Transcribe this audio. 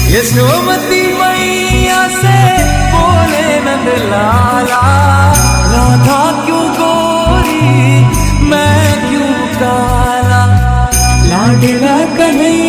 यशोमती मैया से बोले नंद लाला, राधा क्यों गोरी मैं क्यों काला, लाडला कन्हैया